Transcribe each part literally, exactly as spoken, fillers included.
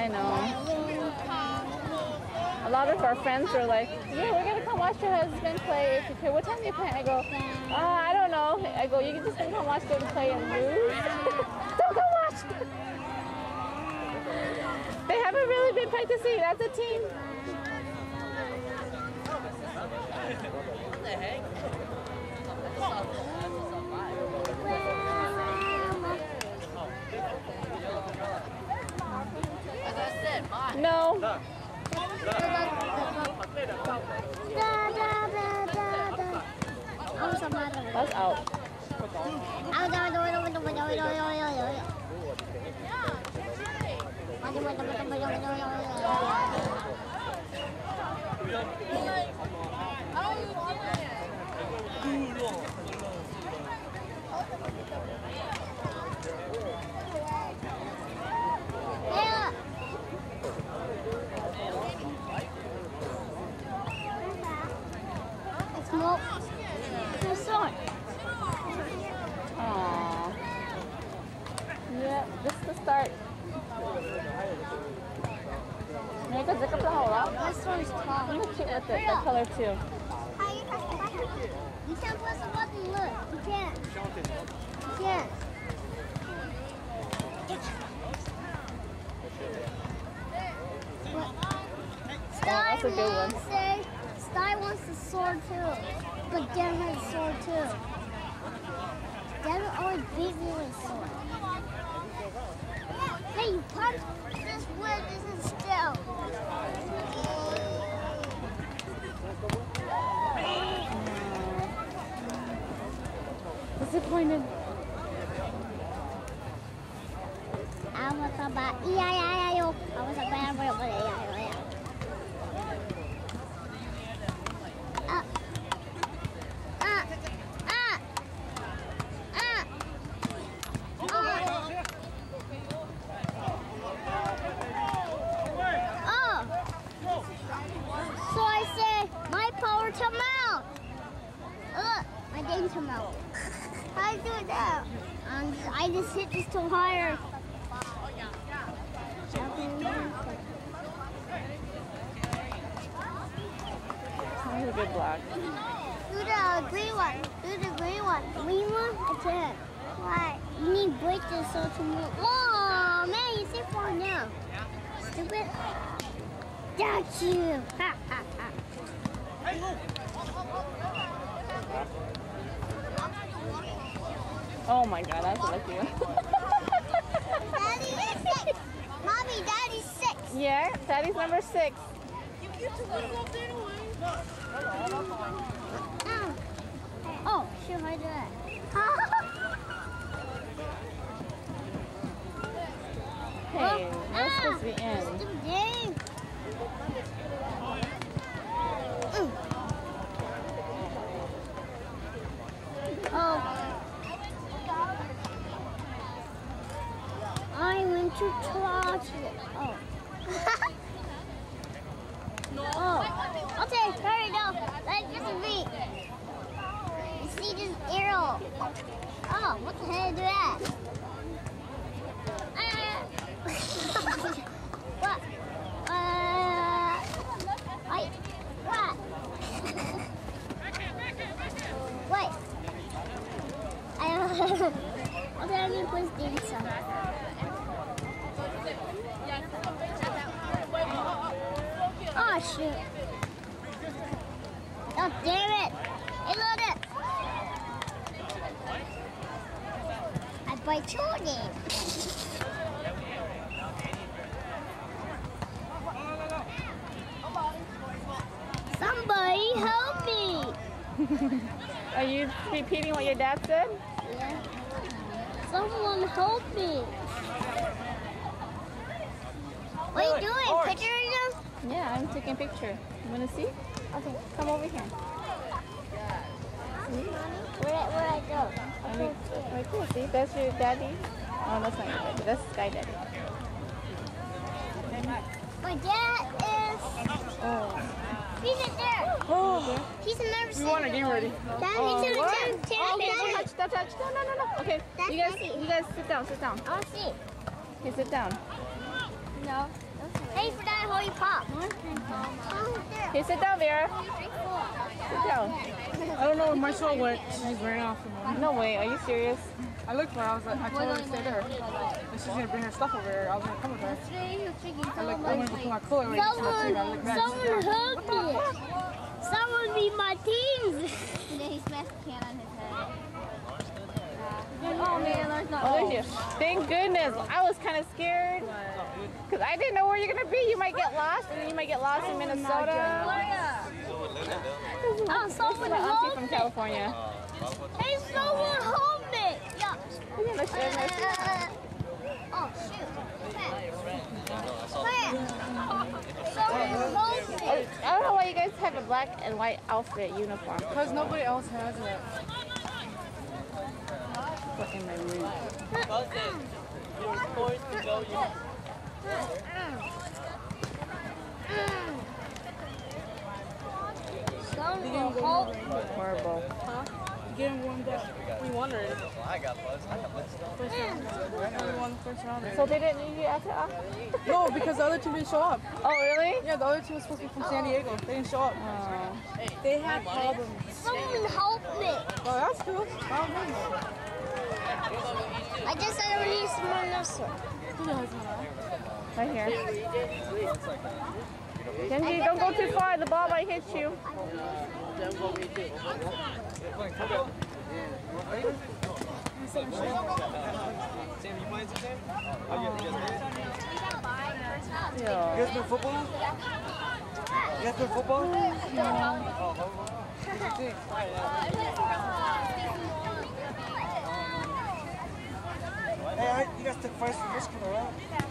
I know. A lot of our friends are like, yeah, we're going to come watch your husband play. If you play, what time do you play? I go, uh, I don't know. I go, you can just come watch them play and lose. Don't come watch. They haven't really been practicing as a team. What the heck? As I said, mine. No. That's out. Smoke. The sword. Aww. Yeah, this is the start. Make a zip up the hole up. This one's tall. Look cute with it, the color too. You can't press the button, look. You can't. You can't. Sky that's a good one. wants a- Sky wants the sword too. But Dan has a sword too. Dan always beat me with a sword. Hey, you punch this wood isn't still. Disappointed. I was about E I I I O. I was a bad boy, but E I I O. Ah. Ah. Ah. Ah. Oh. So I said my power to mount. Look, my game to mount. How do I do it now? Um, I just hit this to higher. That was a good block. Do the green one. Do the green one. Green one? I can't. Why? You need bridges so to move. Oh man, you see far now. Stupid. Got you. Ha ha ha. Oh my god, that's lucky. Daddy is six. Mommy, Daddy's six. Yeah, Daddy's number six. You get to let it up anyway. Oh, oh shoot, how do that? Hey, that's supposed to be in. Stupid game. Mm. Oh. I went to touch it. Oh. Oh. Okay, hurry now. Let's just read. You see this arrow. Oh, what the hell is that? Ah. What? Uh. Wait. What? Wait. I don't know. Okay, I'm gonna put this some. Oh shoot. Oh damn it. Hey look it. I bite Jordan. Somebody help me. Are you repeating what your dad said? Yeah. Someone help me. What are you doing? Picturing them? Yeah, I'm taking a picture. You want to see? Okay, come over here. See? Where, where I go? Right, right there, see? That's your daddy. Oh, that's not your daddy. That's Sky Daddy. My dad is... Oh. He's in there. Oh. He's in nervous. You want to get ready. Dad, Oh, he's in what? the chair. Oh, okay, don't touch, don't touch. No, no, no, no. Okay, That's you guys, Daddy. you guys sit down, sit down. I'll see. Okay, sit down. No. Hey, for that holy pop. Okay, sit down, Vera. Sit down. I don't know where my soul went. She ran off from me. No way, are you serious? I looked for her. I was like, I told her to stay there. And she's gonna bring her stuff over here. I was gonna come with her. I like, I wanted to put my cooler away. Someone, someone hooked it. Someone be my teens. And then he smashed the can on his head. Oh man, there's not. Oh, there's you. Thank goodness. I was kind of scared. Because I didn't know where you're going to be. You might get lost, and then you might get lost in Minnesota. Oh, This is someone my auntie hooked from it. California. Hey, someone hooked it. Yeah. Yeah, let's go, let's go. Oh, shoot. Someone hooked it. Oh, I don't know why you guys have a black and white outfit uniform. Because nobody else has it. But in my room. You were forced to go. You Someone hooked it. Horrible. Getting warmed up. We won already. I got buzzed. I got buzzed. First round. We won the first round. So they didn't need you after all? No, because the other team didn't show up. Oh, really? Yeah, the other team was supposed to be from San Diego. They didn't show up. Oh. They had problems. Someone helped me. Oh, that's cool. Oh, nice. I just said I released more muscle. Right here. Kenji, don't go too far. The ball might hit you. Sam, you playing some Sam? Oh, you guys You guys play football? You guys play football? No. Hey, I, you guys took first from Michigan, right?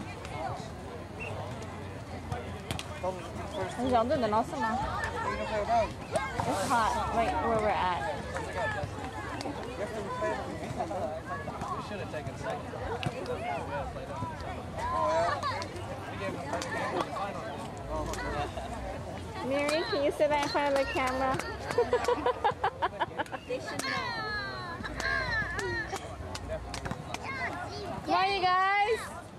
First. 你想对等到是吗 You gonna play with them? It's hot, like where we're at. You have to play them. We should have taken second. Oh, yeah? We gave them a better game in the final. Mary, can you sit there in front of the camera? Come on, you guys.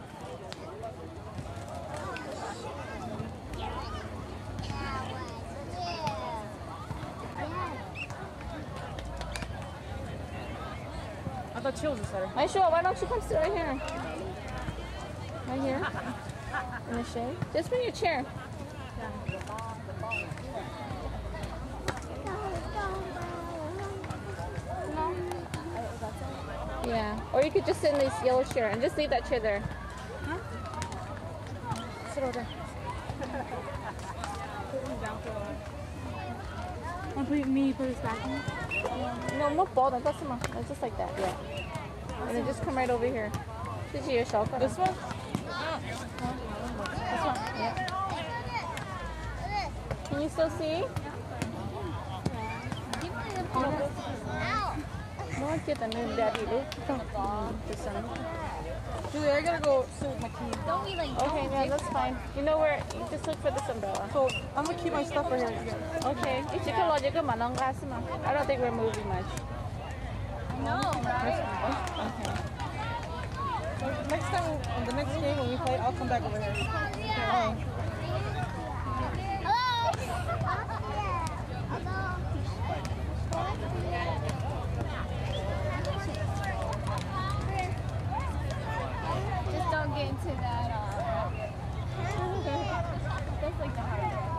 I thought Chills was better. Aishua, why don't you come sit right here? Right here? In the shade? Just bring your chair. Yeah. Or you could just sit in this yellow chair and just leave that chair there. Huh? Sit over there. Want to put me put this back in? No, no ball. That's It's just like that. Yeah. And then just come right over here. Did you hear Shelka? This one? This one? Yeah. Can you still see? No one get the new daddy look. Julie, I gotta go sit with my team. Don't we like Okay, yeah, that's fine. You know where? You just look for this umbrella. So I'm gonna keep my stuff right here. Okay. If you can lodge it, I don't think we're moving much. No, right? Okay. So next time, the next game when we play, I'll come back over here. Oh. Just don't get into that. Uh, that's like the hard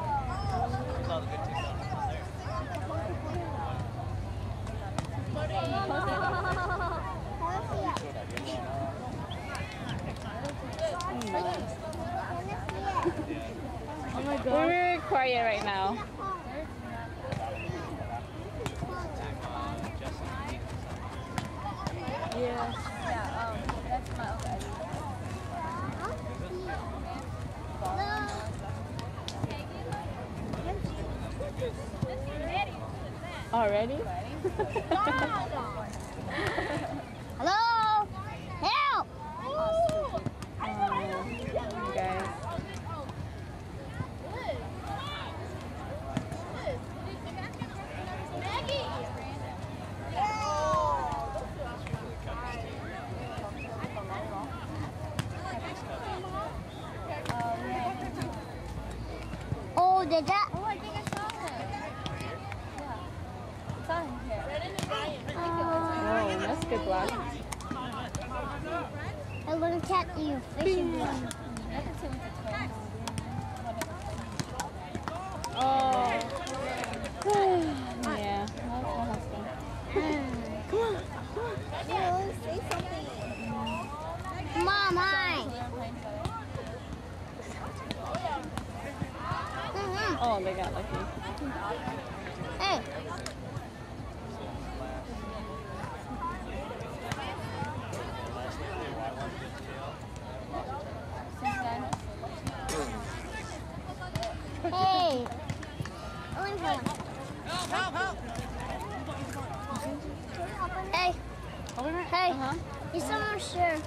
Oh my God. We're very quiet right now. Yeah. Yeah, um, that's my okay. Already? Hello? Help! Um, you guys. did that? Oh, I think I saw him. Yeah. Saw him here. Oh, that's a good block. I looked at you fishing one. Oh. Yeah. That's my husband. Come on. Come on. Say something. Mom, hi. Mm-hmm. Oh, they got lucky. Hey. Hey. Only one. Hey. Hey. Uh-huh. You someone sure.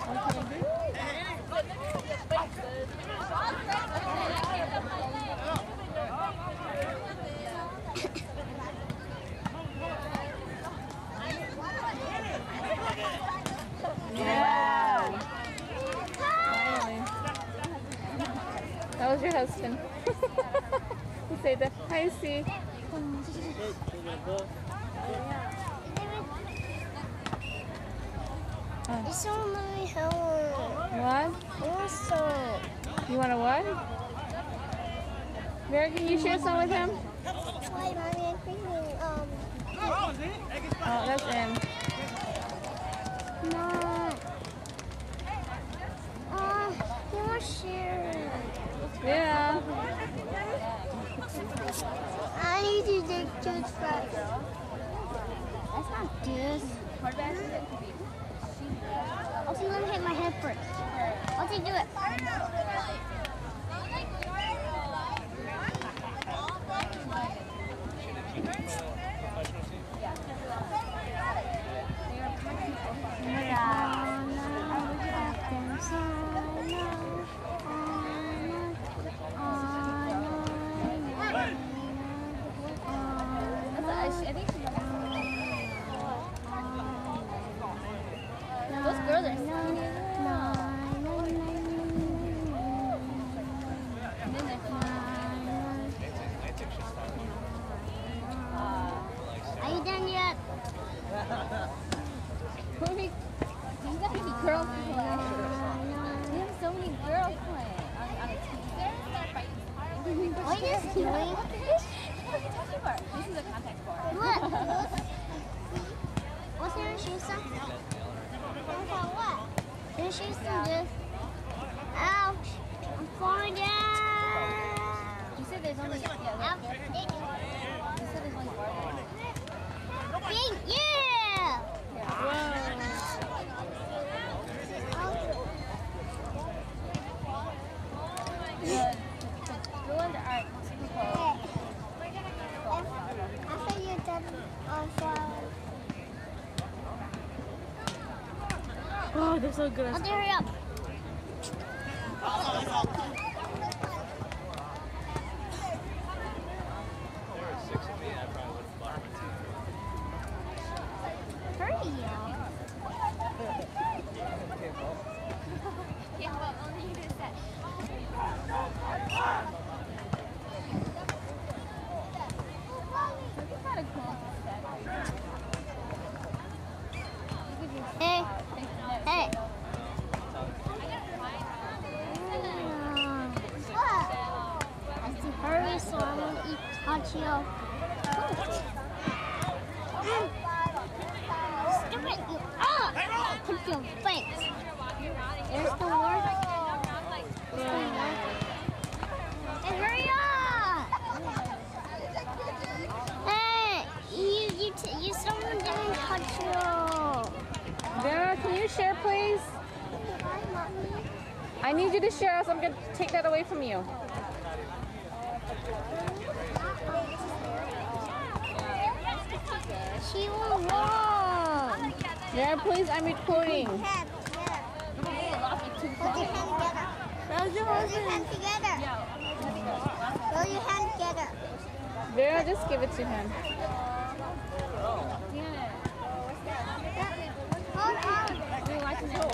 Yeah. Finally. That was your husband. You say that. Hi, C. It's so many hours. What? Also. You want a what? Vera, can you share some with him? Why, Mommy? I'm thinking, um. Oh, that's him. Mom. Uh, he wants share. Yeah. I need to take juice first. That's not juice. Okay, let me hit my head first. I'll take do it. Those girls are skinny. Are you done yet? Who are we? These got to be girls playing. We have so many girls playing on, on a team. What is this doing? What are you talking about? This is a contact sport. What? What's your shoe son? What? Your shoe son just. Ouch! I'm falling down. You said there's only. Yeah, Ouch! you said there's only four. Big, yeah! The ones aren't super After you're done on fire. Oh, they're so good. I'll hurry up. Hurry up. Yeah, well, only you do set. Hey. Hey. I have to hurry so I won't eat Tachio. Stupid you. Ah! Put your face. There's the word. Hey, hurry up! Hey, you, you, t you, someone didn't touch you. Vera, can you share, please? I need you to share, else I'm going to take that away from you. She will walk. Vera, please, I'm recording. Put your hand together. Throw your hand together. Vera, just give it to him. Hold on. We're watching it.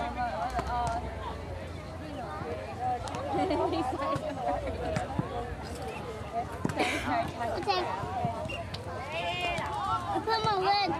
Okay. I put my lid.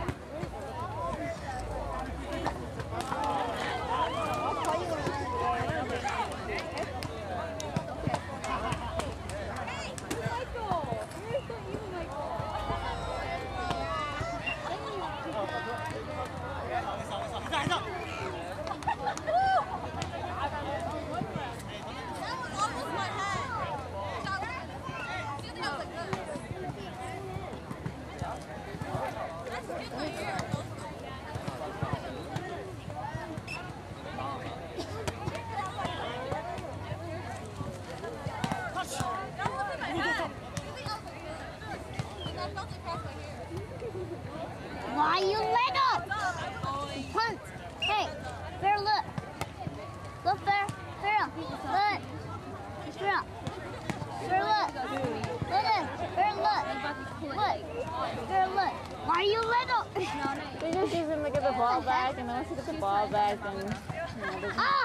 Why you let up? Punt. Hey, Fair, look. Look, Fair. Fair, look. Fair. Fair, look. Look at Fair, look. Look. Fair, look. Why you let up? They just even look at the ball back, and then once you get the ball back, then you know, there's Ah!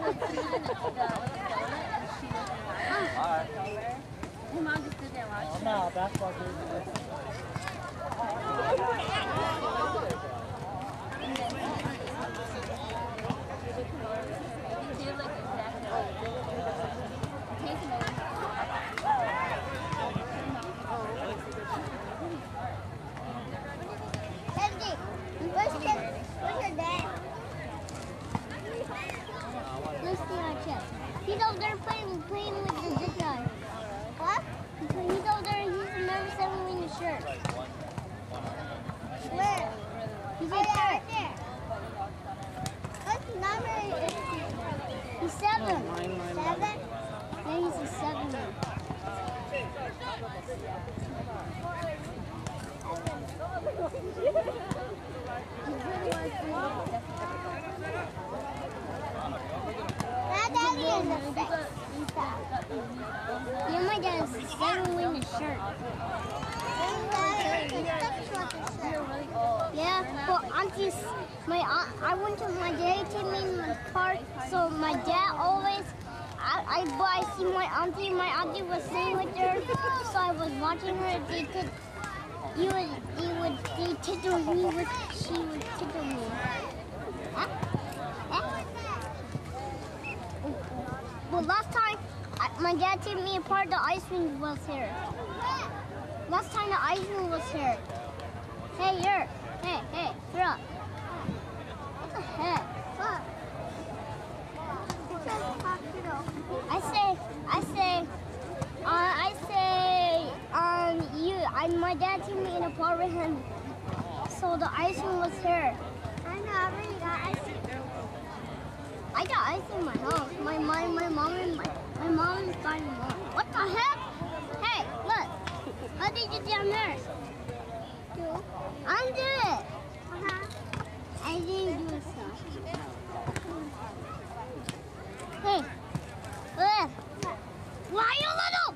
Alright. Your mom just stood there watching. No, basketball game. She did look exactly like Tasty knows. Andy, where's your, where's your dad? Let's see our chest. He's over there playing, playing with the zip guy. What? He's over there, he's the number seven in the shirt. Where? He's oh, yeah, right there. What's the number? He's seven. Seven? Yeah, he's a seven. That daddy is a six. Yeah, my dad is seven in the shirt. Yeah, well, aunties, my aunt, I went to my dad took me in the car, so my dad always, I, I, but I see my auntie, my auntie was sitting with her, so I was watching her. They could, you would, they would, they tickle me with, she would tickle me. Huh? Huh? Well, last time, I, my dad took me apart, the ice cream was here. Last time the ice cream was here. Hey, you're. Hey, hey, you're up. What the heck? What? I say, I say, uh, I say, um, you, I, my dad took me in a car with him, so the ice cream was here. I know, I already got ice cream. I got ice cream in my house. My mom, my mom, and my, my mom is buying more. What the heck? Hey, look. How did you get down there? I did it. Uh-huh. I didn't do stuff. Hey, look. Why you little?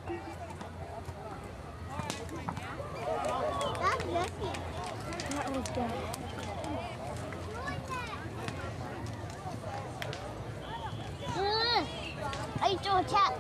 That's Jesse. That was good. Look. I threw a tap.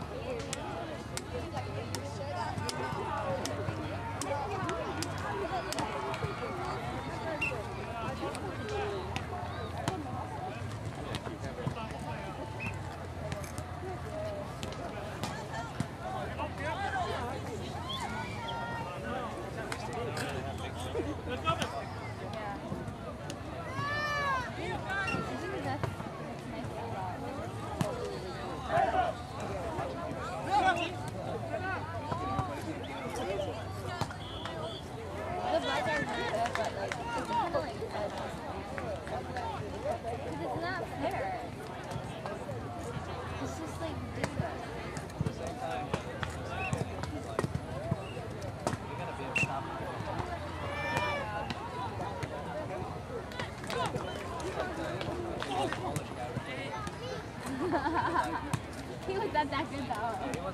He was not that good though.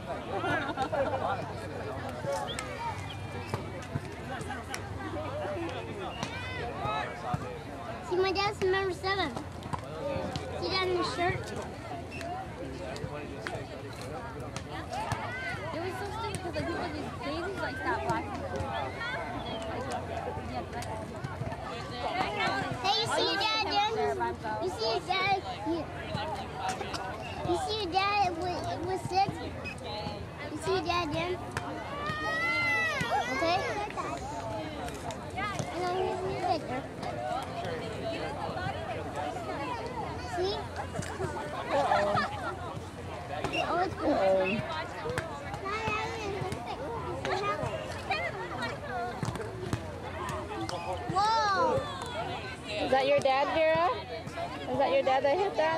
See, my dad's number seven. See that in his shirt? It was so stupid because like people just daisies like stop It was six. You see Dad again? Okay? And then here's the picture. See? Uh-oh. Oh, it's good. Uh-oh. Whoa! Is that your dad, Vera? Is that your dad that hit that?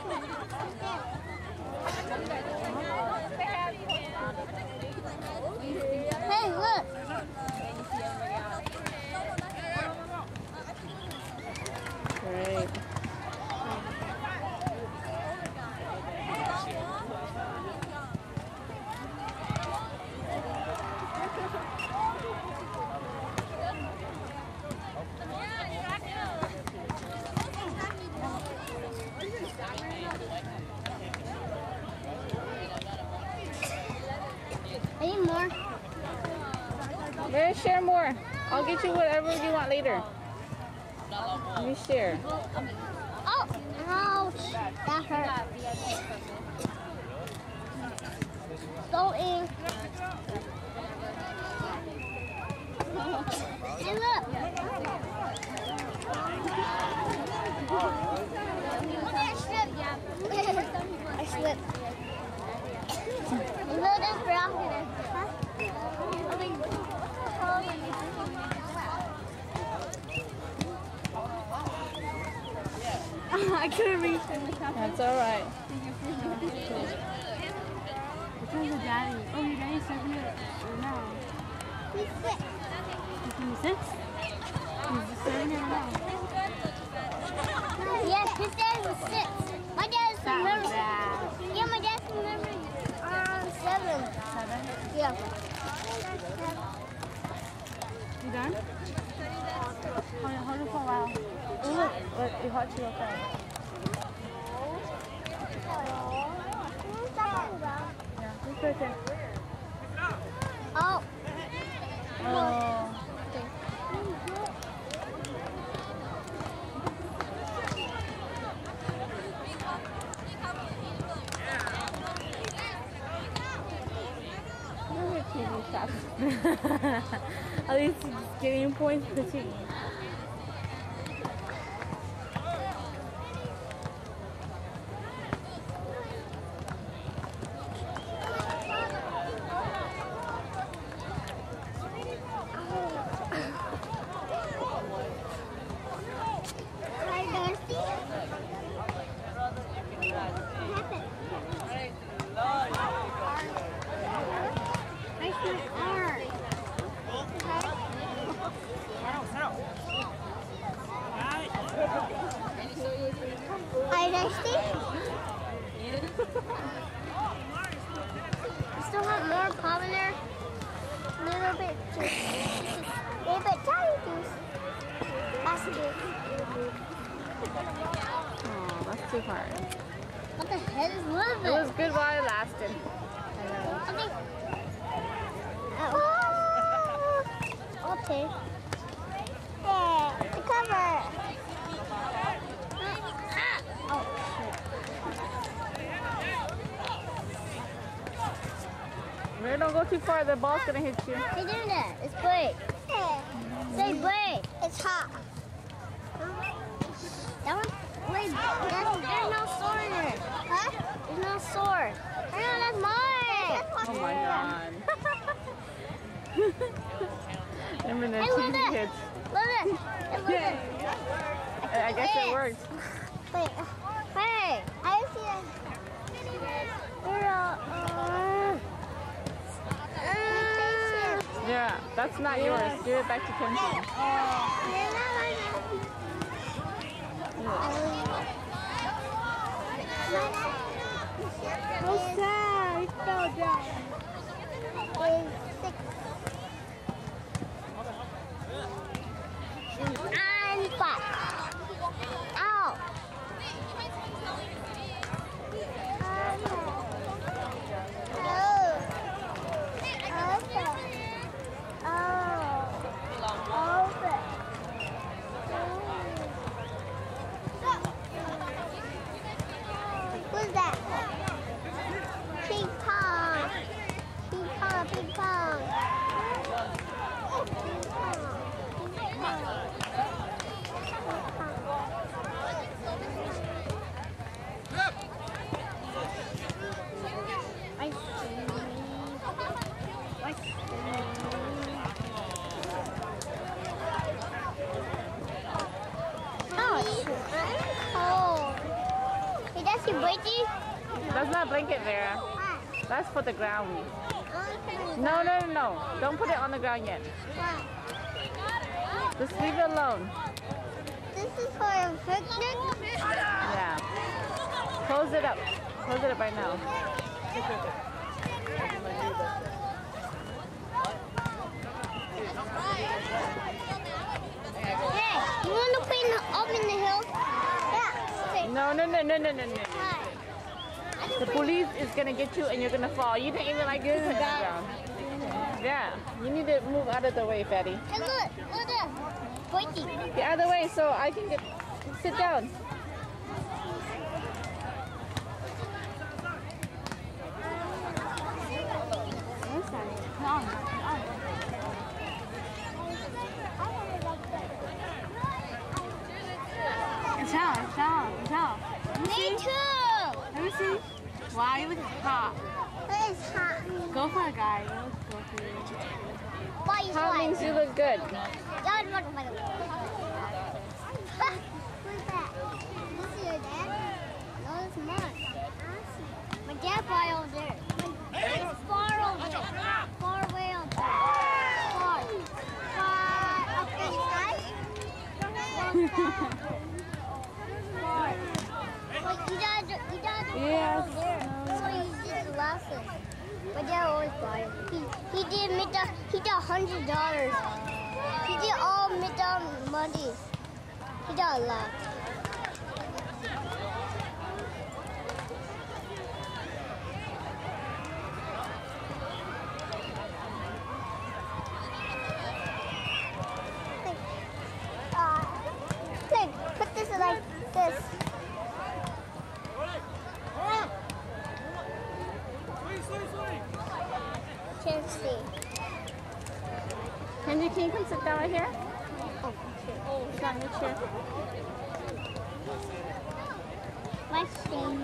Hey, look! Great. I need more. Vera, share more. I'll get you whatever you want later. Let me share. Oh! Ouch! That hurt. Don't eat. Hey, look! Look at strip. I slipped. Look at brown. Huh? I couldn't reach him. That's all right. Because of daddy. Oh, your daddy's serving it now. He's sick. He's six? He's just serving it now. Yes, his dad was six. My dad's That from was bad. Yeah, my dad's from memory. Um, seven. Seven? Yeah. You done? Hold it, hold it for a while. Oh, look. Look, it hot you real fast. Yeah, it's right there. Oh. Oh. Look at T V shots. At least he's getting points for the team. Hi, Darcy. What happened? I see art. Hi, Darcy. You still have more pop in there? Little bit juice. Little bit tiny juice. That's good. Oh, that's too hard. What the heck is with It was good while it lasted. Okay. Oh. Okay. Yeah, the cover. Ah. Oh, Ray, don't go too far. The ball's gonna hit you. Hey, do that. It's break. Say break. It's hot. That one? Wait, that's, there's no sword in there. Huh? There's no sword. I know, that's mine. Oh my god. Remember the Hey, T V look at hits. Look at it. Look at it. I guess it worked. Wait. Hey, I see it. Girl. Uh, uh, Yeah, that's not yours. Give it back to Kenzie. How sad. He fell down. And five. Ow. Who's that? Waiting? That's not blanket, Vera. Why? That's for the ground. Oh, No, no, no, no. Don't put it on the ground yet. why? Just leave it alone. This is for a picnic? Yeah. Close it up. Close it up right now. Hey, you want to play in the, up in the hill? Yeah. Okay. No, no, no, no, no, no, no. Why? The police is gonna get you and you're gonna fall. You didn't even like this on the ground. Yeah. You need to move out of the way, Fatty. Hey, look, look there. Waiting. Get out of the way so I can get sit down. It's out, it's out, it's out. Me too. Let me see. Wow, you look hot. It's hot. Go for it, guys. Let's go for it. Why you Hot means you look good. Who's that? This is your dad? No, it's mine. My dad fly over there. It's far over there. Far away over there. Far. Far up in the sky? Far. Far. Like, you gotta, you gotta fly Yes. over there. So you did the lessons. My dad always fly. He, he did mid he did a hundred dollars. He did all mid-down money. He did a lot. Uh, Pig, put this like this. Can't see. Kenji, can you come sit down right here? Oh, Sit down in your chair. what's the name?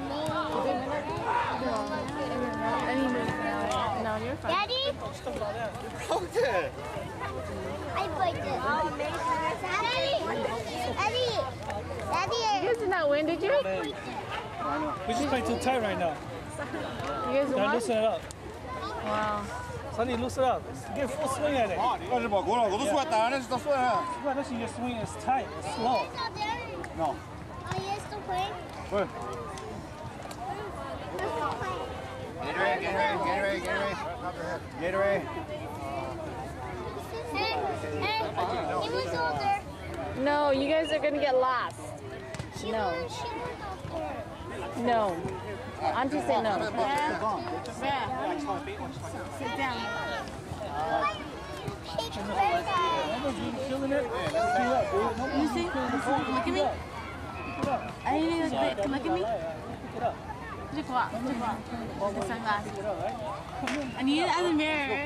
Any minute now. No, you're fine. Daddy? Okay. I played it. Daddy! Daddy! Daddy! You guys did not win, did you? We just playing too tight right now. You guys Gotta won? loosen it up. Wow. Sonny, loosen up. Get full swing at it. 那是把过了，我都说打，那是他说的。 Well, that's your swing is tight, it's slow. He's not there. No. Oh, he is still playing? 不是。 He's still playing. Gatorade, Gatorade, Gatorade, Gatorade. Gatorade. Hey, hey, he was over there. No, you guys are gonna get lost. She No. was, she was over there. No. Auntie said no. Yeah. Sit down. Pig birthday. Feeling it? Keep up, dude. You see? Look at me. I need you to look at me. Pick it up. Just go out. Just go out. The sunglasses. I need it as a mirror.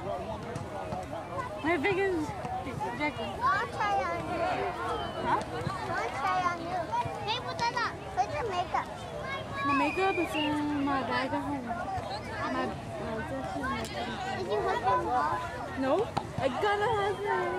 My biggest jacket. I'll try on you. Huh? I'll try on you. Hey, put that up. Put your makeup. My makeup is in my bag at home. My, my Is your husband off? no, I got a husband.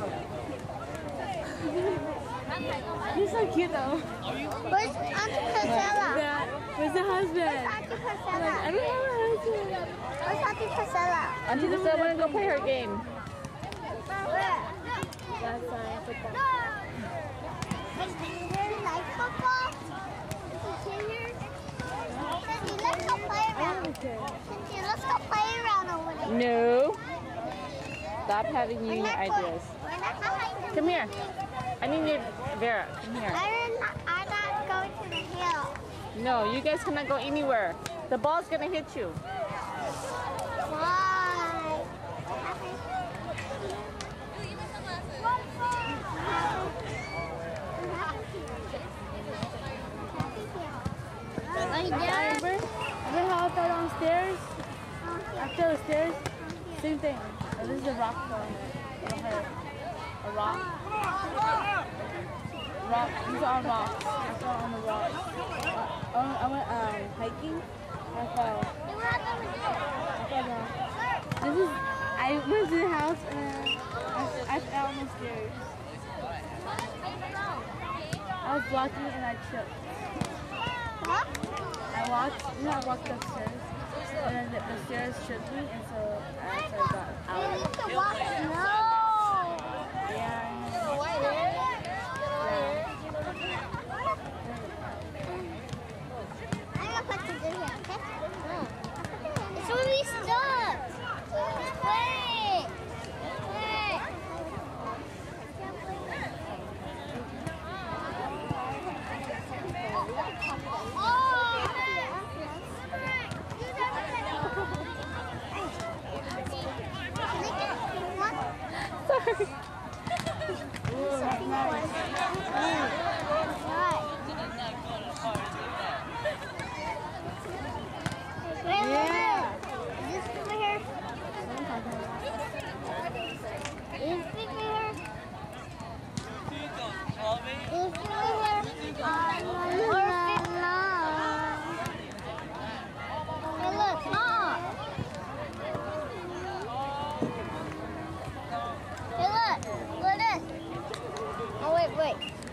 He's so cute though. Where's Auntie Priscilla? Yeah, where's the husband? Where's Auntie I Priscilla? don't have a husband. Where's Auntie Priscilla? Auntie just said, I want to go play her game. Where? That's fine. Put that. Does he really like football? Is he here? Cindy, let's go play around. Cindy, let's go play around over there. No. Stop having We're unique not going- ideas. We're not going to Come here. I need you, Vera. Come here. I'm not, I'm not going to the hill. No, you guys cannot go anywhere. The ball's gonna hit you. Why? Remember? Remember how I fell downstairs? I fell upstairs. Same thing. Oh, this is a rock falling. It'll hurt. A rock. Rock. These are all rocks. I fell on the rocks. I went, I went um, hiking. I fell. I fell down. This is. I went to the house and I, I fell on the stairs. I was walking and I tripped. Huh? I walked, you know, I walked upstairs, and then the, the stairs tripped me, and so I so I got out. You need to walk. No. Yeah. I'm gonna put this in here, okay? It's already stuck. Wait. Wait. Sorry. Yeah. Is this over here? Is this over here? Is this over here? Or is this not? Hey, look. Uh-uh. Hey, look. Look at this. Oh, wait, wait.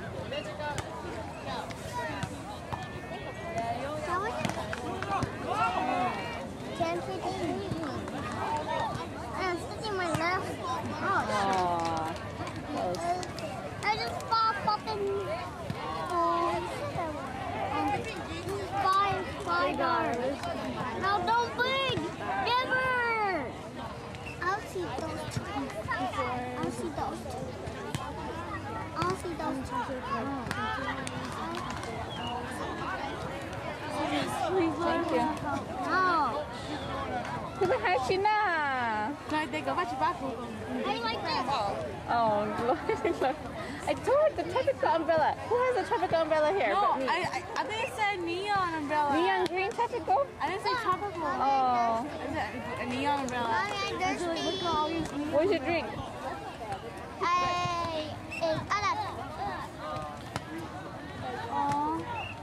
How much? ten fifteen. I'm sticking my left. Oh, Aw. uh, I just popped up in um, um, five, five dollars. No, don't big. Never. I'll see those. I'll see those. I'll see those. Thank you. No. Come hi, Sheena. Can I take a bunch of back? I like this. Oh, look. I told her the tropical umbrella. Who has a tropical umbrella here? No, but me? I, I I think it said neon umbrella. Neon green tropical? I didn't say tropical. Oh. I said a neon umbrella. Mommy, I'm Look at thirsty. all these neon. Where's your drink? I ate Arab. Aw.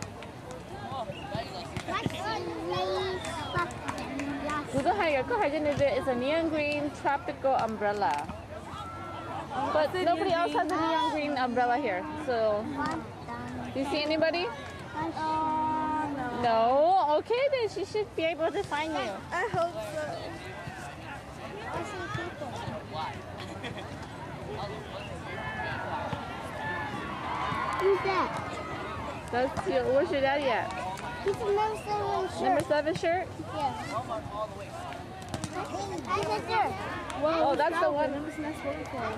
그거 하여 그 하였는데 it's a neon green tropical umbrella. But nobody else has a neon green umbrella here. So, do you see anybody? Oh, no. No? Okay, then she should be able to find you. I hope so. I see people. Who's that? That's your, where's your daddy at? He's a number seven shirt. Number seven shirt? Yes. I said there. Oh, that's the one. Number seven for.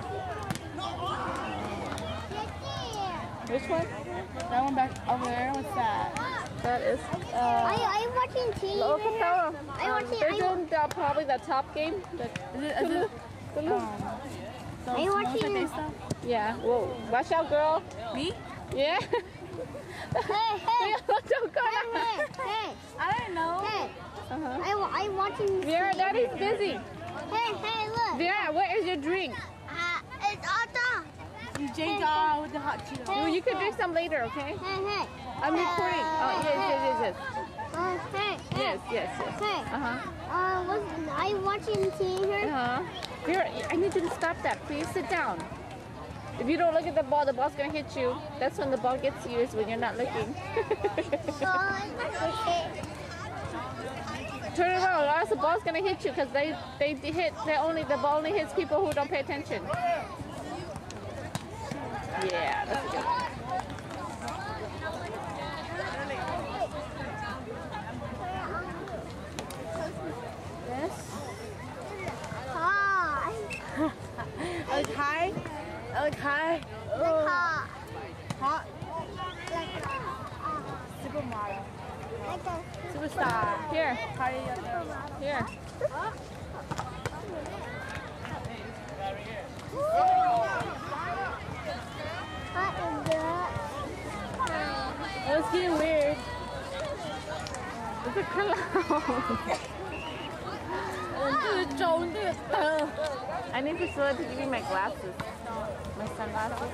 Which one? That one back over there. What's that? That is, Are uh, you, are you watching T V? Local here? Power. I want Um, to- they're I doing the, probably the top game. The, Is it? Is it? Tulu. Um, so Are you small watching- birthday stuff? Yeah. Whoa. Watch out, girl. Me? Yeah. Hey, hey. Don't go Hey, now. hey, hey. I don't know. Hey. Uh-huh. I, wa- I watching Vera, T V. daddy's busy. Hey, hey, look. Vera, where is your drink? Uh, it's Otto. You J Dog with the hot Cheetos. Well, you can drink some later, okay? Hey, hey. I'm recording. Oh, yes, yes, yes, yes. Uh, hey, hey. Yes, yes, yes. Hey. Uh-huh. Uh, was I watching T V here? Uh-huh. Vera, I need you to stop that. Please sit down. If you don't look at the ball, the ball's going to hit you. That's when the ball gets you, is when you're not looking. Uh, okay. Turn around, or else the ball's going to hit you because they, they hit, they only, the ball only hits people who don't pay attention. Yeah, that's a good one. Hi. I look high. I look high. Like a, Hot. like a, Supermodel. like a, Superstar. Here, Party of the- here. what is that? Oh, it's getting weird. It's a clown. I need Priscilla to give me my glasses. My sunglasses.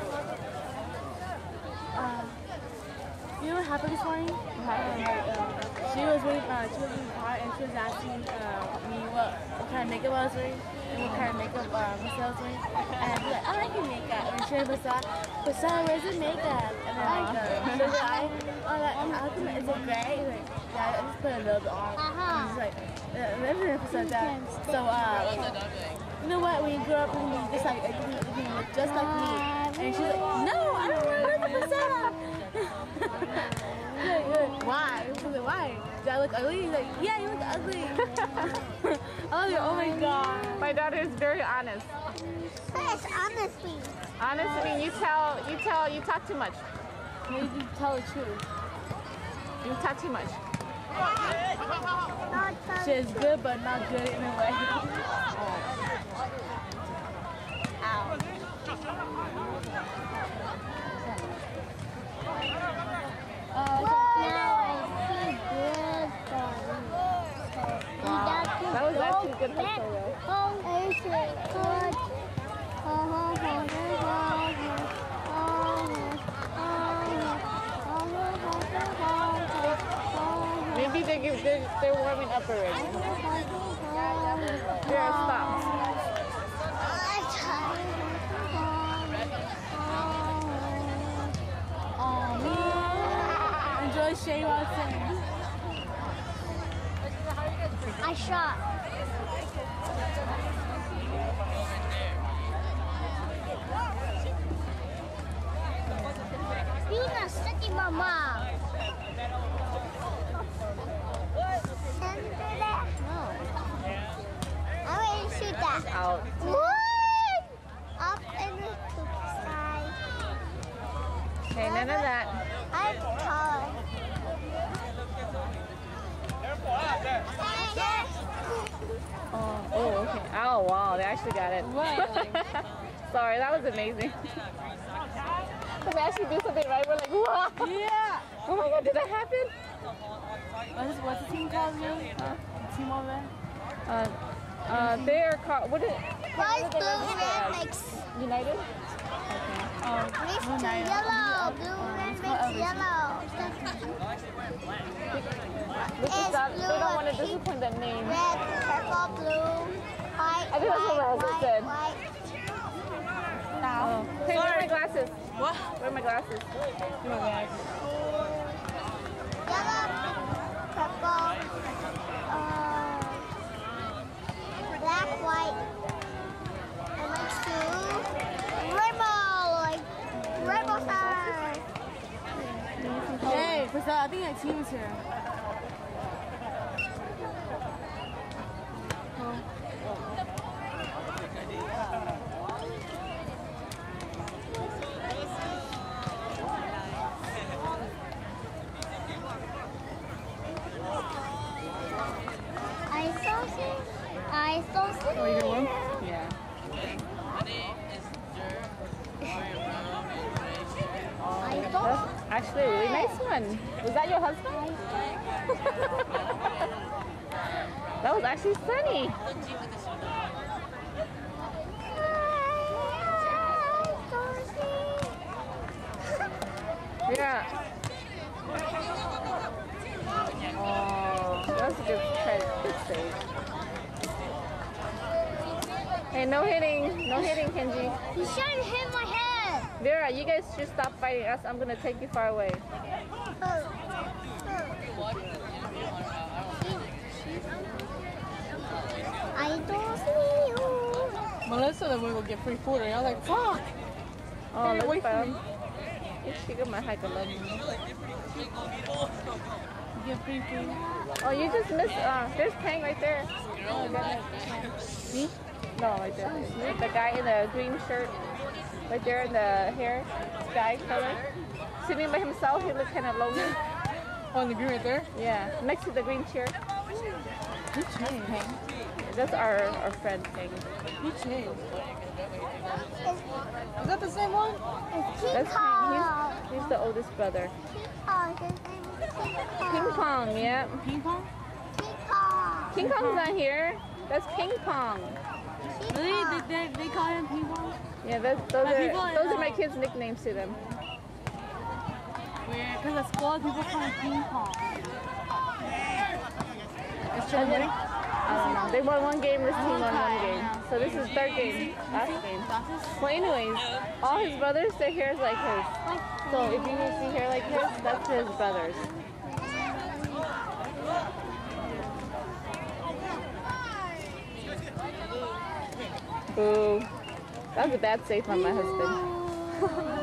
Uh, you know what happened this morning? She was really, uh, she was in the car and she was asking uh, me what, what kind of makeup I was wearing and what kind of makeup uh, Michelle was wearing. And I'd be like, I like your makeup. And she was like, Priscilla, where's the makeup? And So the eye, oh, like, how come is it gray? He's like, yeah, I just put a little bit on. Uh-huh. He's like, uh, never said that. So, uh, you know what? When you grow up, you just like, you can, you can look just like me. And she's like, no, I don't want to look at Priscilla. Like, like, why? She's like, why? Do I look ugly? He's like, yeah, you look ugly. I was like, oh my god. My daughter is very honest. Yes, honestly. Honest, I mean, you tell, you tell, you talk too much. Maybe you tell the truth. You talk too much. Not She is good, but not good in a way. Ow. Uh, That was actually good hustle, though. Maybe they give, they're, they're warming up already. Yeah, stop. oh man. Enjoy Shay Watson. I shot. You're not sticky, Mama. Send it there. No. I'm ready to shoot that. Out. What? Up in the sky. Okay, none of that. I'm tall. Oh, oh, okay. Oh, wow, they actually got it. Sorry, that was amazing. When they actually do something right, we're like, wow. Yeah. Oh my god, did that happen? What's, what's the team called again? Uh, the team over there? Uh, uh, they are called, what is Why what blue are they red registered makes as? United? Oh, mixed to United. yellow? Blue red makes yellow. This is It's not, they blue don't want to and pink. disappoint that name. Red, purple, blue, white, I think that's what white, Rosa white, said. white. Oh. Hey, where are my glasses? What? Where are my glasses? Yellow, purple, uh, black, white, and like two. Rainbow, like rainbow star. Hey, Priscilla, I think that team is here. I saw it. I saw it. Oh, you got one? Yeah. I saw That's actually a really nice one. Was that your husband? That was actually Sunny. Yeah. Oh, that's a good try, good save. Hey, no hitting, no hitting, Kenji. You shouldn't hit my head. Vera, you guys should stop fighting us. I'm gonna take you far away. I don't see you. Melissa then we go get free food, and I was like, fuck. Oh, Hey, look wait for at me. him. She got my hike alone. Get free food. Oh, you just missed. Uh, there's Pang right there. Oh, goodness. Me? No, right there. The guy in the green shirt, right there in the hair, sky color, sitting by himself. He looked kind of lonely. On the green right there. Yeah, next to the green chair. He changed. Pang. That's our our friend Pang. He changed. Is that the same one? It's That's King Kong. Pang. He's, he's the oldest brother. King Kong. His name is King Kong. Ping Pong, yeah. Ping pong? King Kong. King Kong's not here. That's Ping Pong. King Really? Kong. They, they, they call him ping pong? Yeah, that's, those But people are in, those are my uh, kids' nicknames to them. Weird. Because at school, people call him ping pong. It's Children winning? I don't know. They won one game. This team won one game. So this is third game. Last game. Glasses? Well, anyways, all his brothers, their hair is like his. So if you see hair like his, that's his brother's. Boo. That was a bad save on my husband.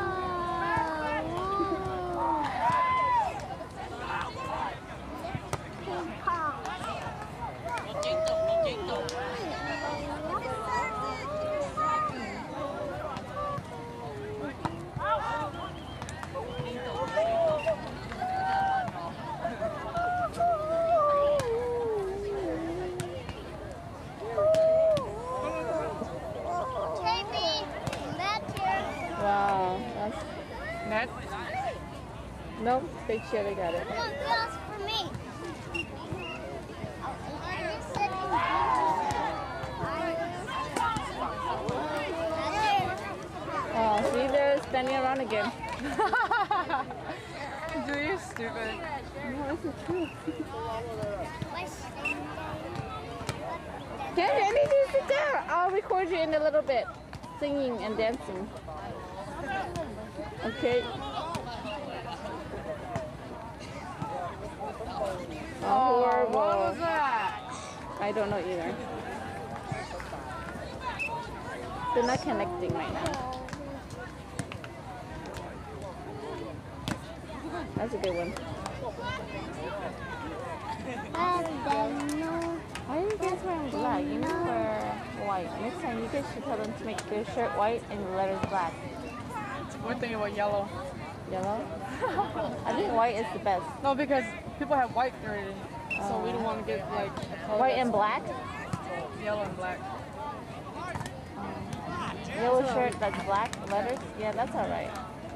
Wow, that's Net? nope. Big chair, they got it. Come on, girls, for me. Oh, see, they're standing around again. Dude, you're stupid. No, this is true. Kendra, I need you to sit down. I'll record you in a little bit, singing and dancing. Okay. Oh, horrible. What was that? I don't know either. They're not connecting right now. That's a good one. Why are you guys wearing black? You need to wear white. Next time you guys should tell them to make their shirt white and the letters black. We're thinking about yellow. Yellow? I think white is the best. No, because people have white already. So we don't want to get like a color White and black? that's yellow and black. Yellow shirt that's black letters? Yeah, that's alright.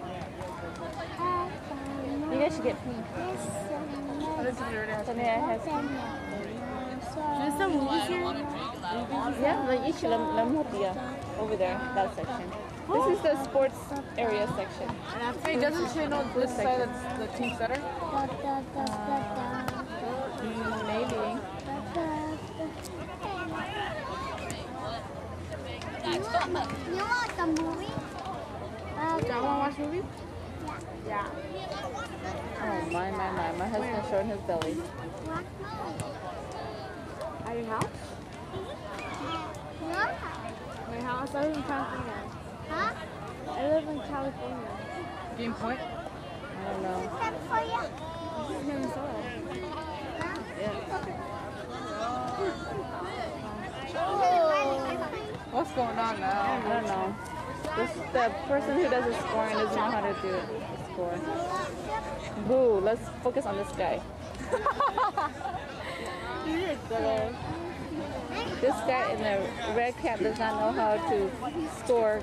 You guys should get pink. But this is already has Tania has pink. There's some movies here. Yeah, like each lam lamhotia over there, that section. This is the sports area section. Hey, doesn't she know this side that's the team center? Mm, maybe. You want the movie? Uh, do I want to watch movies? Yeah. Oh my, my, my. My husband showing his belly. At your house? Yeah. My house? I live in California. Huh? I live in California. Game Point? I don't know. That's for you. This is Minnesota. What's going on now? I don't know. This, the person who does the scoring doesn't know how to do it. The score. Boo, let's focus on this guy. This guy in the red cap does not know how to score.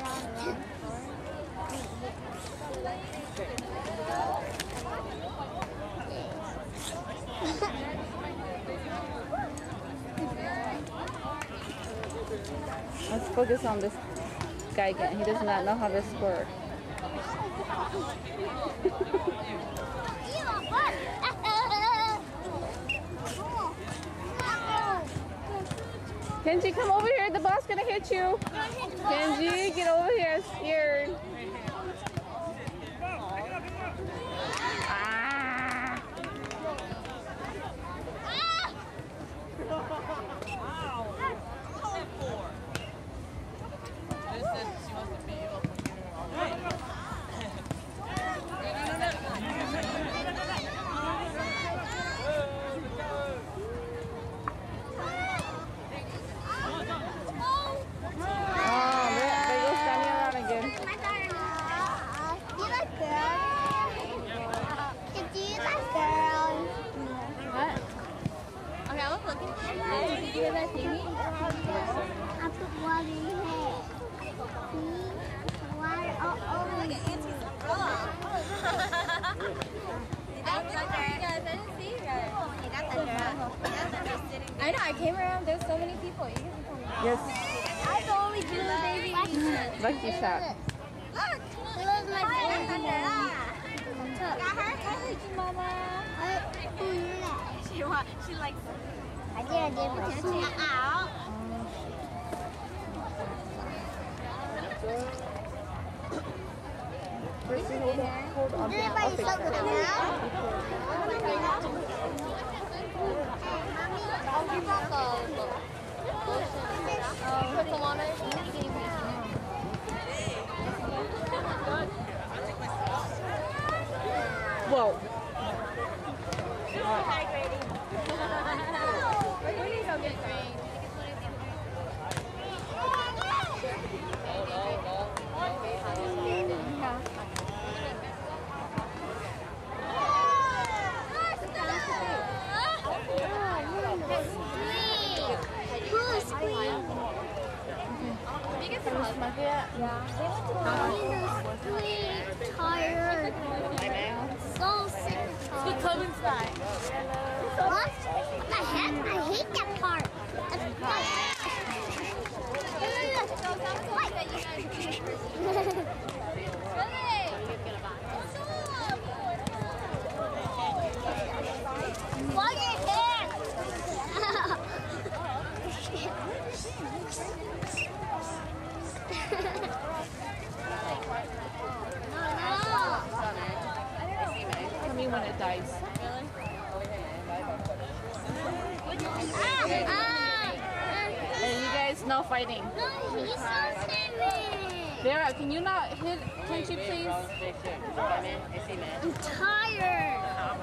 Let's focus on this guy again. He does not know how to score. Kenji, come over here. The ball's gonna hit you. Kenji, get over here. I'm scared. Ah. I know, I came around, there's so many people. You can come around. Yes, I totally do, baby. lucky shot. Look, it was my friend. Got her? Hi, Mama. Who knew that? She, wa- she likes I did, I did. But she out. First we hold, hold on to Did the anybody office. suck with it now? Put some on it. Whoa. We need to go get drinks. Tired. So sick and tired. Come inside. What? What the heck? I hate that part. Wash your hands. Tell me when it dies. Ah, ah. And you guys, no fighting. No, he's so timid. Vera, can you not hit Kenchi, please? I'm tired.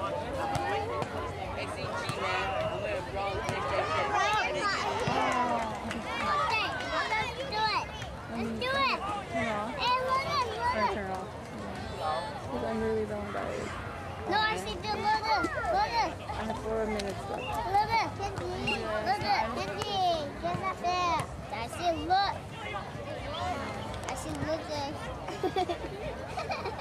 Okay, let's do it. Let's do it. Hey, look at, look at. Turn off. Because I'm really long, guys. No, I see the look at, look at. I have four minutes left. Look at, Kenji. Look at, Kenji. Get up there. I see, look. I see, look at.